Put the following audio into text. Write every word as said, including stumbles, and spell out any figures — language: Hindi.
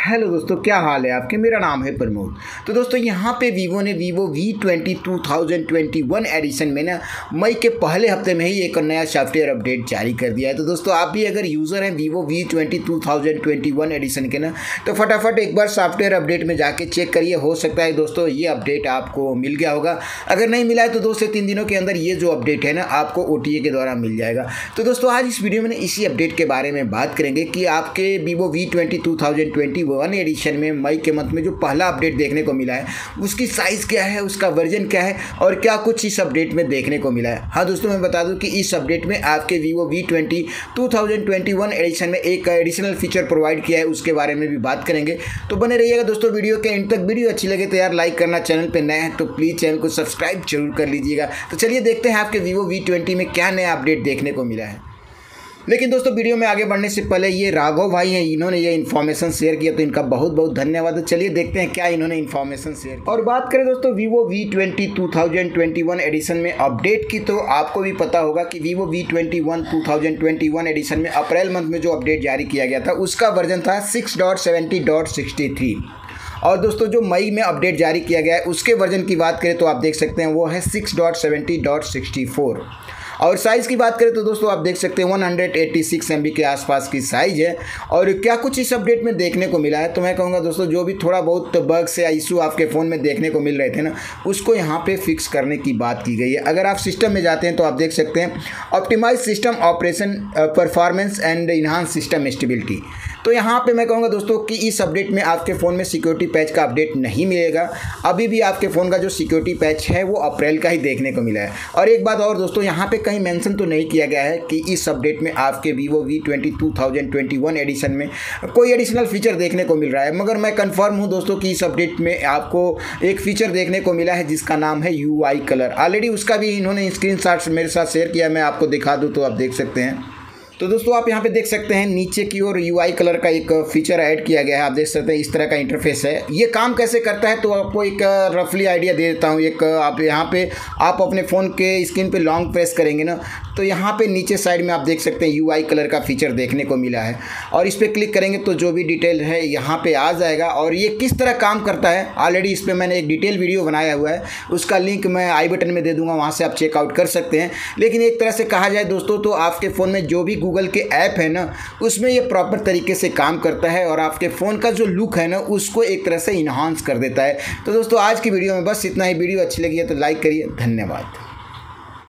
हेलो दोस्तों, क्या हाल है आपके। मेरा नाम है प्रमोद। तो दोस्तों यहाँ पे वीवो ने vivo V twenty two thousand twenty one edition में ना मई के पहले हफ्ते में ही एक नया सॉफ्टवेयर अपडेट जारी कर दिया है। तो दोस्तों आप भी अगर यूज़र हैं vivo V twenty two thousand twenty one edition के ना, तो फटाफट एक बार सॉफ्टवेयर अपडेट में जाके चेक करिए। हो सकता है दोस्तों ये अपडेट आपको मिल गया होगा। अगर नहीं मिला है तो दो से तीन दिनों के अंदर ये जो अपडेट है ना आपको ओ टी ए के द्वारा मिल जाएगा। तो दोस्तों आज इस वीडियो में इसी अपडेट के बारे में बात करेंगे कि आपके vivo V twenty two thousand twenty one edition में मई के मंथ में जो पहला अपडेट देखने को मिला है उसकी साइज़ क्या है, उसका वर्जन क्या है और क्या कुछ इस अपडेट में देखने को मिला है। हाँ दोस्तों, मैं बता दूं कि इस अपडेट में आपके vivo V twenty two thousand twenty one edition में एक एडिशनल फीचर प्रोवाइड किया है, उसके बारे में भी बात करेंगे। तो बने रहिएगा दोस्तों वीडियो के एंड तक। वीडियो अच्छी लगे तो यार लाइक करना, चैनल पर नए हैं तो प्लीज़ चैनल को सब्सक्राइब जरूर कर लीजिएगा। तो चलिए देखते हैं आपके वीवो वी ट्वेंटी में क्या नया अपडेट देखने को मिला है। लेकिन दोस्तों वीडियो में आगे बढ़ने से पहले ये राघव भाई हैं, इन्होंने ये इन्फॉर्मेशन शेयर किया तो इनका बहुत बहुत धन्यवाद। चलिए देखते हैं क्या इन्होंने इन्फॉर्मेशन शेयर किया। और बात करें दोस्तों vivo V twenty two thousand twenty one edition में अपडेट की, तो आपको भी पता होगा कि vivo V twenty one two thousand twenty one edition में अप्रैल मंथ में जो अपडेट जारी किया गया था उसका वर्जन था six dot seventy dot sixty three. और दोस्तों जो मई में अपडेट जारी किया गया है उसके वर्जन की बात करें तो आप देख सकते हैं वो है six dot seventy dot sixty four. और साइज़ की बात करें तो दोस्तों आप देख सकते हैं one hundred eighty six M B के आसपास की साइज़ है। और क्या कुछ इस अपडेट में देखने को मिला है, तो मैं कहूँगा दोस्तों जो भी थोड़ा बहुत बग्स या इशू आपके फ़ोन में देखने को मिल रहे थे ना उसको यहाँ पे फिक्स करने की बात की गई है। अगर आप सिस्टम में जाते हैं तो आप देख सकते हैं optimise system operation performance and enhance system stability. तो यहाँ पे मैं कहूँगा दोस्तों कि इस अपडेट में आपके फ़ोन में सिक्योरिटी पैच का अपडेट नहीं मिलेगा। अभी भी आपके फ़ोन का जो सिक्योरिटी पैच है वो अप्रैल का ही देखने को मिला है। और एक बात और दोस्तों, यहाँ पे कहीं मेंशन तो नहीं किया गया है कि इस अपडेट में आपके vivo V twenty two thousand twenty one edition में कोई एडिशनल फीचर देखने को मिल रहा है। मगर मैं कन्फर्म हूँ दोस्तों कि इस अपडेट में आपको एक फ़ीचर देखने को मिला है जिसका नाम है यू आई कलर। ऑलरेडी उसका भी इन्होंने स्क्रीन शॉट्स मेरे साथ शेयर किया, मैं आपको दिखा दूँ तो आप देख सकते हैं। तो दोस्तों आप यहाँ पे देख सकते हैं नीचे की ओर यू आई कलर का एक फीचर ऐड किया गया है। आप देख सकते हैं इस तरह का इंटरफेस है। ये काम कैसे करता है तो आपको एक रफली आइडिया दे देता हूँ। एक आप यहाँ पे आप अपने फ़ोन के स्क्रीन पे लॉन्ग प्रेस करेंगे ना तो यहाँ पे नीचे साइड में आप देख सकते हैं यू आई कलर का फीचर देखने को मिला है। और इस पर क्लिक करेंगे तो जो भी डिटेल है यहाँ पे आ जाएगा। और ये किस तरह काम करता है ऑलरेडी इस पर मैंने एक डिटेल वीडियो बनाया हुआ है, उसका लिंक मैं आई बटन में दे दूँगा, वहाँ से आप चेकआउट कर सकते हैं। लेकिन एक तरह से कहा जाए दोस्तों तो आपके फ़ोन में जो भी गूगल के ऐप है ना उसमें ये प्रॉपर तरीके से काम करता है और आपके फ़ोन का जो लुक है ना उसको एक तरह से इन्हांस कर देता है। तो दोस्तों आज की वीडियो में बस इतना ही। वीडियो अच्छी लगी है तो लाइक करिए। धन्यवाद।